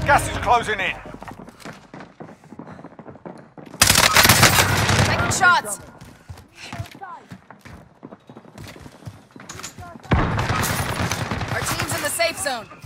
Gas is closing in. Taking shots. Our team's in the safe zone.